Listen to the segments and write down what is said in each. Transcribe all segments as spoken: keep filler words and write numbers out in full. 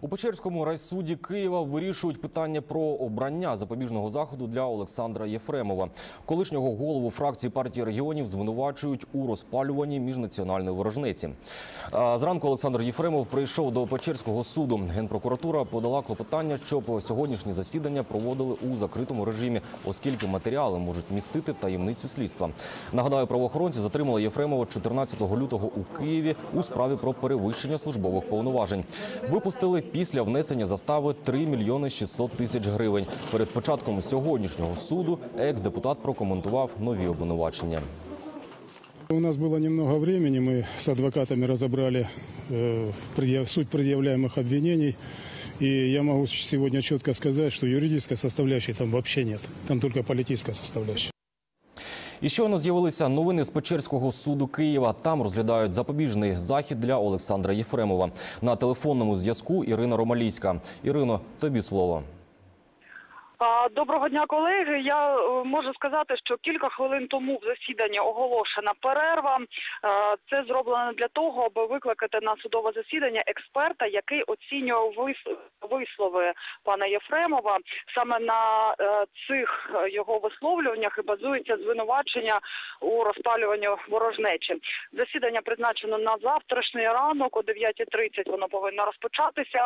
У Печерському райсуді Києва вирішують питання про обрання запобіжного заходу для Олександра Єфремова. Колишнього голову фракції партії регіонів звинувачують у розпалюванні міжнаціональної ворожнеці. Зранку Олександр Єфремов прийшов до Печерського суду. Генпрокуратура подала клопотання, щоб сьогоднішні засідання проводили у закритому режимі, оскільки матеріали можуть містити таємницю слідства. Нагадаю, правоохоронці затримали Єфремова чотирнадцятого лютого у Києві у справі про перевищення службових повноважень. Випустили після внесення застави три мільйони шістсот тисяч гривень. Перед початком сьогоднішнього суду екс-депутат прокоментував нові обвинувачення. У нас было немного времени, мы с адвокатами разобрали э, суть предъявляемых обвинений. И я могу сегодня четко сказать, что юридической составляющей там вообще нет. Там только политическая составляющая. І щойно з'явилися новини з Печерського суду Києва. Там розглядають запобіжний захід для Олександра Єфремова. На телефонному зв'язку Ірина Ромалійська. Ірино, тобі слово. Доброго дня, колеги. Я можу сказати, що кілька хвилин тому в засіданні оголошена перерва. Це зроблено для того, аби викликати на судове засідання експерта, який оцінював вислови пана Єфремова. Саме на цих його висловлюваннях і базується звинувачення у розпалюванні ворожнечі. Засідання призначено на завтрашній ранок, о дев'ятій тридцять воно повинно розпочатися.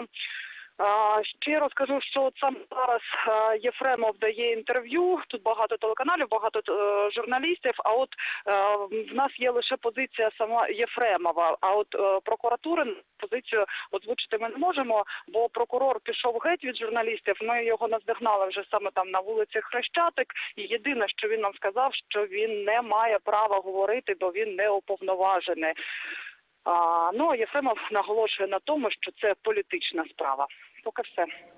Ще розкажу, що саме зараз Єфремов дає інтерв'ю, тут багато телеканалів, багато журналістів, а от в нас є лише позиція сама Єфремова, а от прокуратури позицію озвучити ми не можемо, бо прокурор пішов геть від журналістів, ми його наздогнали вже саме там на вулиці Хрещатик, і єдине, що він нам сказав, що він не має права говорити, бо він не уповноважений. А, ну, а Єфремов наголошує на тому, що це політична справа. Поки все.